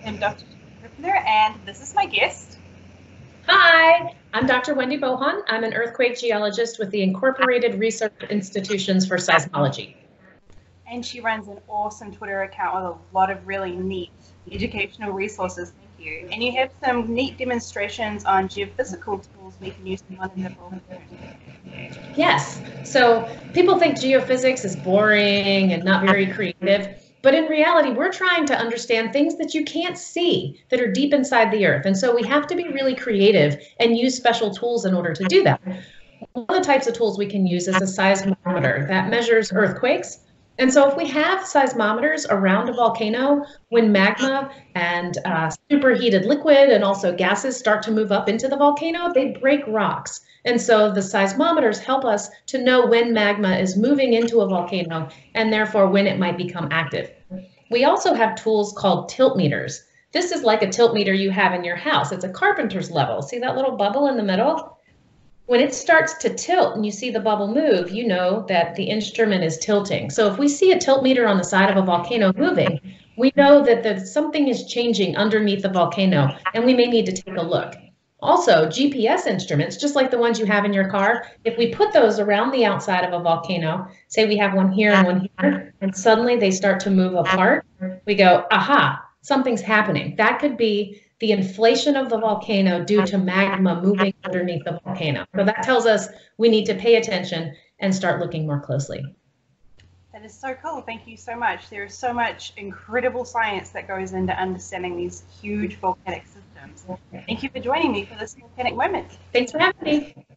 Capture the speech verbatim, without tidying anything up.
I'm Doctor Griffner, and this is my guest. Hi, I'm Doctor Wendy Bohon. I'm an earthquake geologist with the Incorporated Research Institutions for Seismology. And she runs an awesome Twitter account with a lot of really neat educational resources. Thank you. And you have some neat demonstrations on geophysical tools we can use to monitor volcanoes. Yes, so people think geophysics is boring and not very creative. But in reality, we're trying to understand things that you can't see that are deep inside the earth. And so we have to be really creative and use special tools in order to do that. One of the types of tools we can use is a seismometer that measures earthquakes. And so if we have seismometers around a volcano, when magma and uh, superheated liquid and also gases start to move up into the volcano, they break rocks. And so the seismometers help us to know when magma is moving into a volcano and therefore when it might become active. We also have tools called tilt meters. This is like a tilt meter you have in your house. It's a carpenter's level. See that little bubble in the middle? When it starts to tilt and you see the bubble move, you know that the instrument is tilting. So if we see a tilt meter on the side of a volcano moving, we know that the, something is changing underneath the volcano and we may need to take a look. Also, G P S instruments, just like the ones you have in your car, if we put those around the outside of a volcano, say we have one here and one here, and suddenly they start to move apart, we go, aha, something's happening. That could be the inflation of the volcano due to magma moving underneath the volcano. So that tells us we need to pay attention and start looking more closely. That is so cool. Thank you so much. There is so much incredible science that goes into understanding these huge volcanic systems. Thank you for joining me for this volcanic moment. Thanks for having me.